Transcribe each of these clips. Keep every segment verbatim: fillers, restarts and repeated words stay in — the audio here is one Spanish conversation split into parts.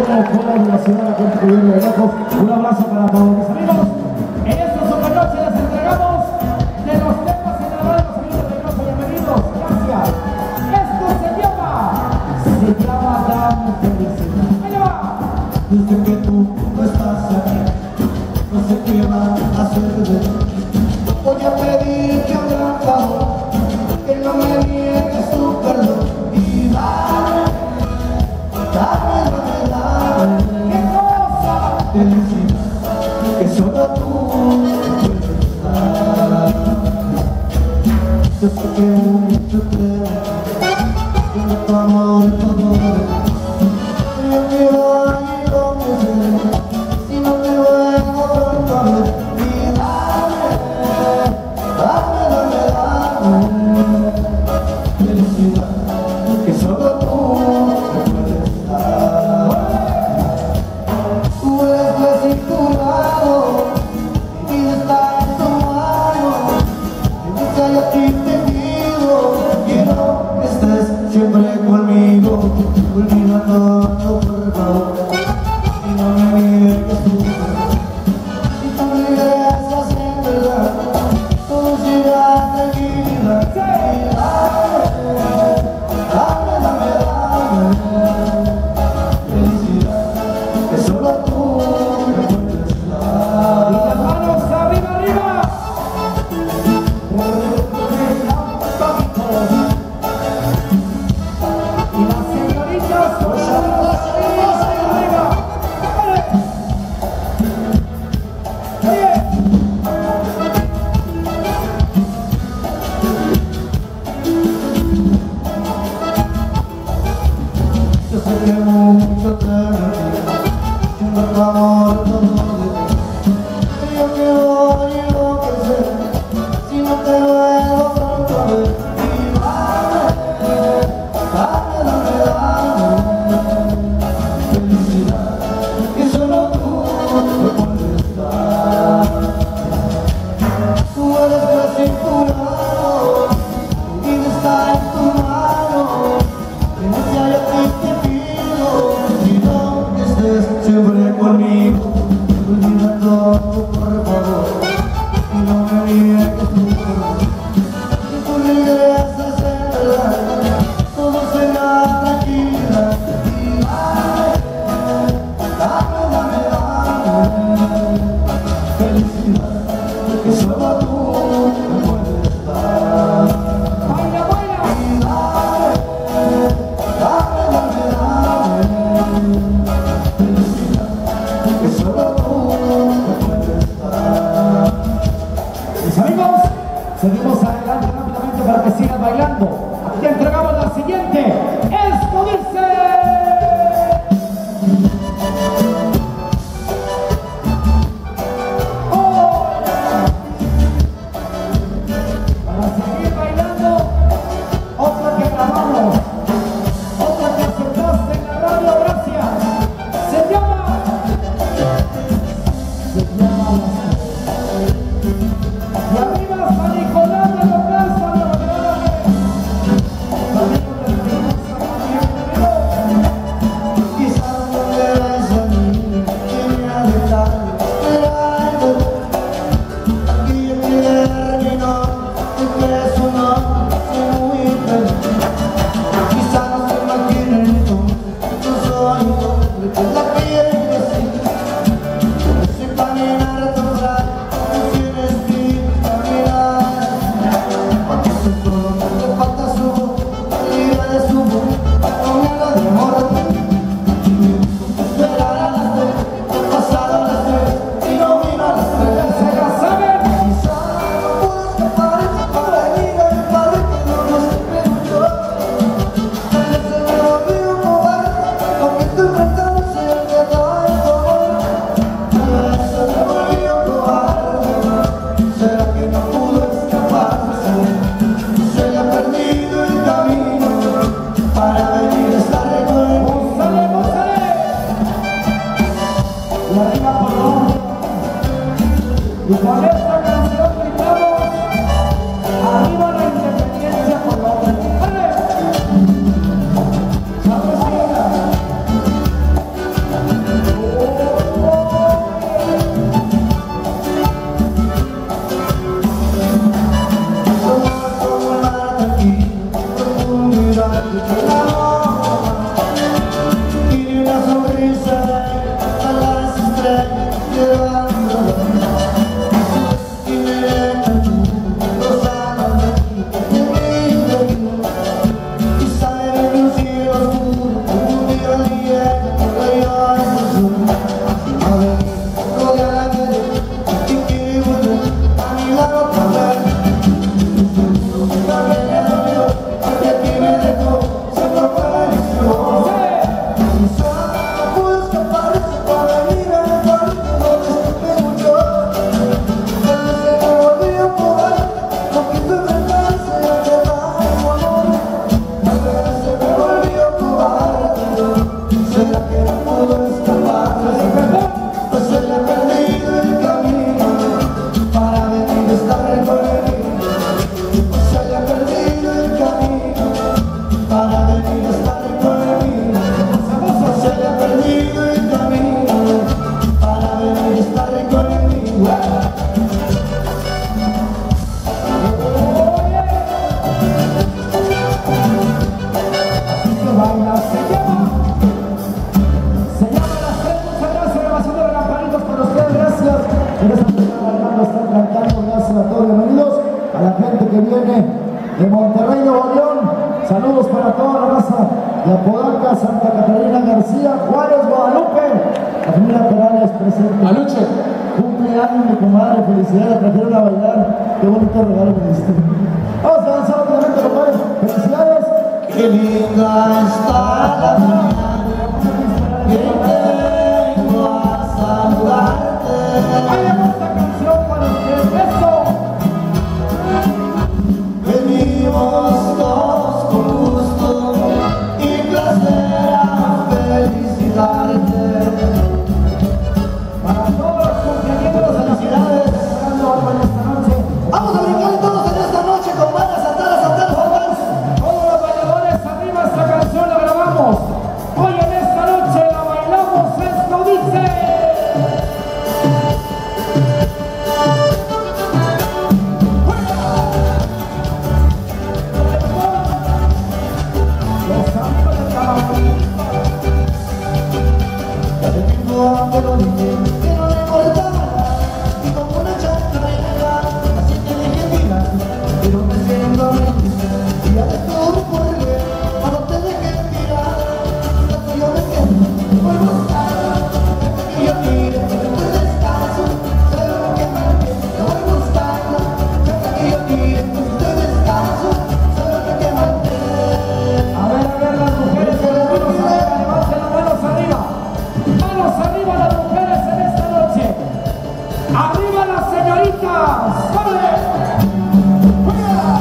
el pueblo de la ciudad de Puerto Cubierto de Lejos. Un abrazo para todos mis amigos. En esta supernoche les entregamos de los temas en la radio, los amigos de Grosso. Bienvenidos, gracias. Esto se llama, se llama Dame Felicidad. Ahí va. Desde que tú no estás aquí, no sé qué va a hacer de ti. Voy a pedirte un gran favor, que no me niegues tu perdón y dame, dame, dame, dame, qué cosa, felicidad, que solo tú puedes dar. Yo sé que mucho creo, que tu amor todo es, yo quiero ir donde sea, si no te vengo pronto a ver, y dame, dame, dame, dame, felicidad, que solo tú me puedes dar. Tú eres desvinculado, mi vida está en tu mano, en esa yo a ti te pido, quiero que estés siempre conmigo, olvida todo por favor, y no me niegues tu perdón. Si tú regresas en verdad, todo será tranquila. Y dame, dame, dame, dame felicidad, que solo tú me puedes dar. Y las manos arriba, arriba. Y las señoritas con las manos arriba. Yo sé que mucho te que no tu amor todo de ti, pero yo quiero ir lo que sé, si no te vuelvo pronto a ver, y dame, dame, dame, dame, felicidad, que solo tú me puedes dar. Tú eres desvinculado, mi vida está en tu mano, en esa yo a ti te pido, quiero que estés siempre conmigo, olvida todo por favor, y no me niegues tu perdón. Si tú regresas en verdad, todo será tranquila. Y dame, dame, dame, dame felicidad, que solo tú me puedes dar. ¡Baila, baila! Y dame, dame, dame, dame felicidad, que solo tú me puedes dar. Mis amigos, seguimos adelante rápidamente para que sigan bailando. Aquí entregamos la siguiente. Esto dice. ¡Oh! Para seguir bailando, otra que grabamos, otra que aceptaste en la radio, gracias. Se llama, se llama y arriba San Nicolás de los Brazos, De Monterrey, Nuevo León, saludos para toda la raza de Apodaca, Santa Catarina García, Juárez, Guadalupe, la familia Perales presente. Aluche. Cumpleaños, mi comadre, felicidades, trajeron a bailar, qué bonito regalo me diste. Vamos a avanzar rápidamente, compadre, felicidades. Qué linda está la mañana, que vengo a saludarte. Hay esta canción para usted, eso. Venimos todos con gusto y placer a felicitarte. Para todos los cumpleaños, felicidades. Esta noche. Vamos a brincar todos en esta noche con bandas saltar, saltar, saltar. Todos los bailadores arriba, esta canción la grabamos. Hoy en esta noche la bailamos, esto dice. Te lo dije, que no le importaba nada, y como una chacarera, así te dejé tirar, pero me siento mentira, y ya te tuve por ver, cuando te dejé tirar, hasta yo me quedo, por buscar, que yo mire, tu descanso, solo que me entiendo, voy buscando, que yo mire, tu descanso, solo que me entiendo. A ver, a ver, las mujeres, levanten las manos arriba. Manos arriba las mujeres en esta noche. Arriba las señoritas. ¡Órale! ¡Fuera!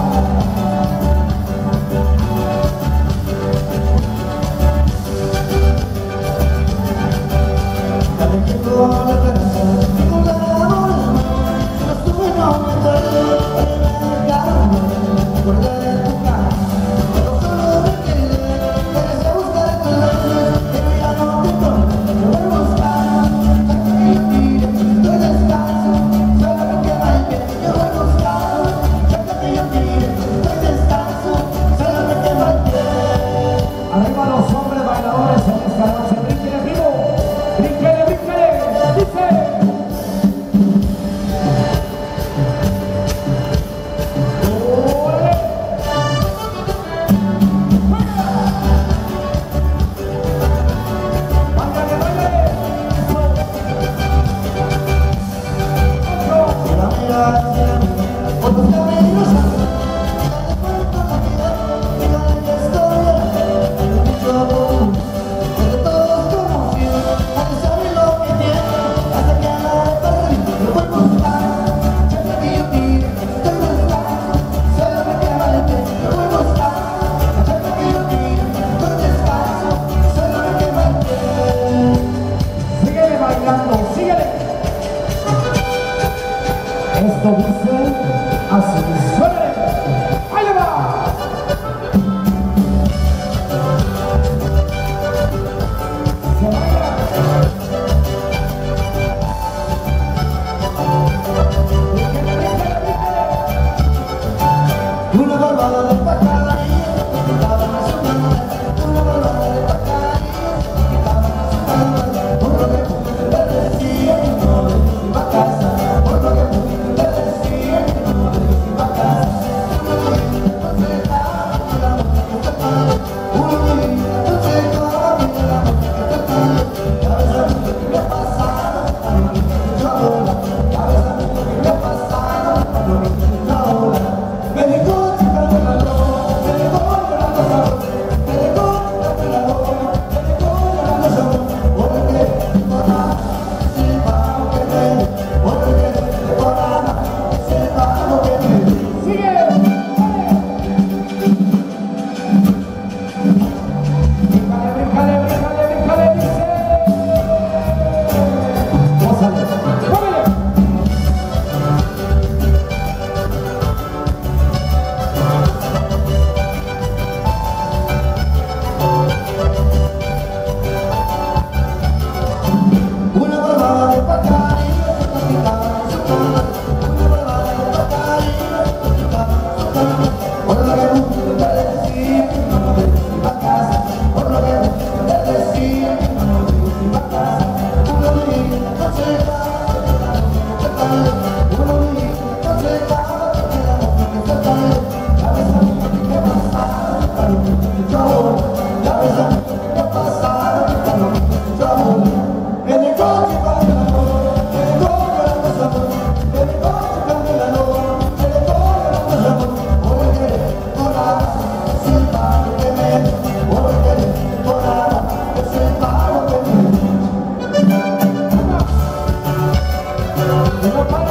Dale que toda la esperanza, con la amor, no estuve en aumentar, pero me dejaron guardar en tu cara. Pero solo me quedé, empecé a buscar tus labios, pero ya no te toco, yo voy a buscar, hasta que yo tire, tu descanso, solo que mal bien, yo voy a buscar, hasta que yo tire, tu descanso, solo que mal bien. Arriba los hombres bailadores en esta noche. Brinquele vivo. Brinquele, brinquele. Dice. ¡Órale! ¡Báilale, báilale! ¡Eso! ¡Eso! La mirada, por tus caminos, dale cuenta la vida, y dale que estoy, mucho amor, entre todos como No